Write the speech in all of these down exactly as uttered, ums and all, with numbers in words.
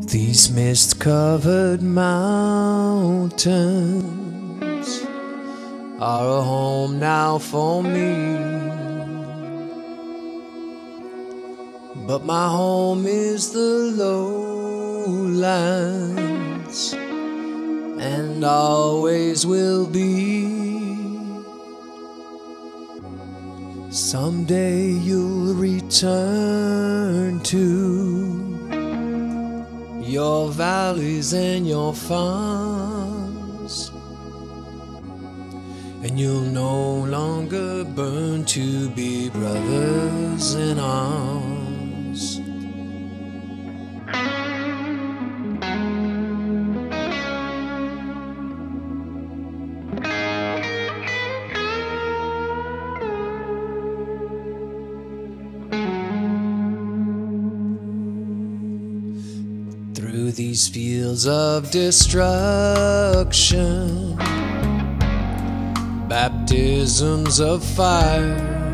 These mist-covered mountains are a home now for me, but my home is the lowlands, and always will be. Someday you'll return to your valleys and your farms, and you'll no longer burn to be brothers in arms. Through these fields of destruction, baptisms of fire,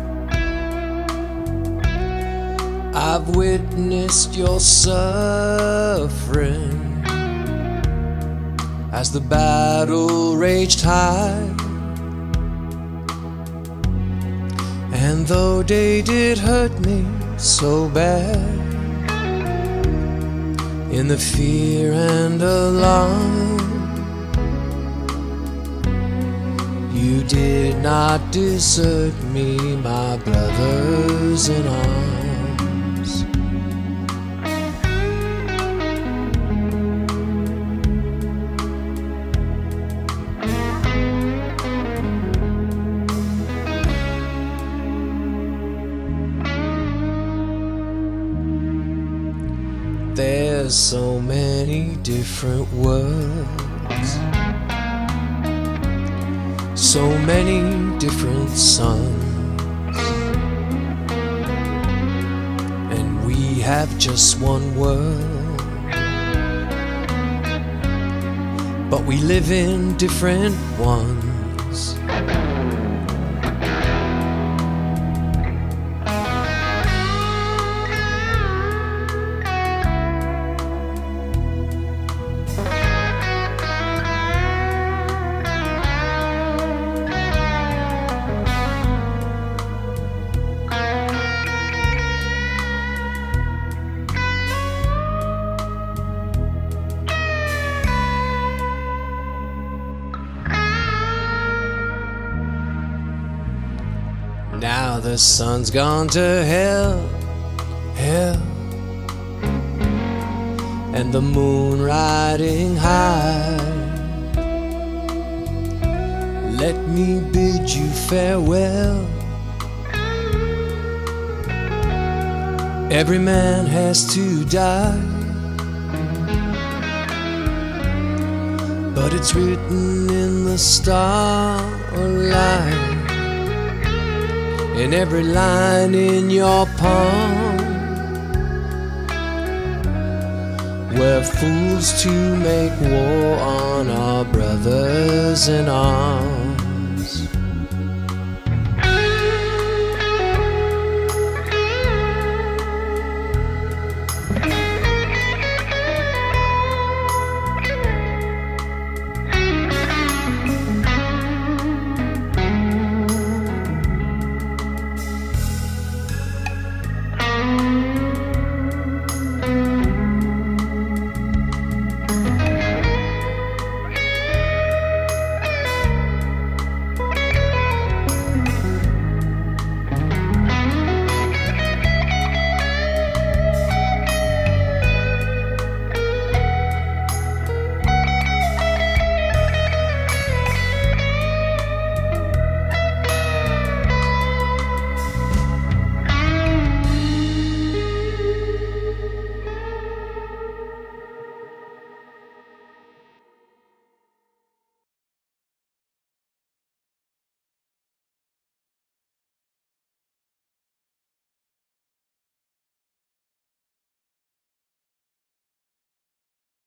I've witnessed your suffering as the battle raged high. And though they did hurt me so bad, in the fear and alarm, you did not desert me, my brothers in arms. There's so many different worlds, so many different suns, and we have just one world, but we live in different ones. Now the sun's gone to hell, hell, and the moon riding high. Let me bid you farewell. Every man has to die, but it's written in the starlight, in every line in your palm. We're fools to make war on our brothers in arms.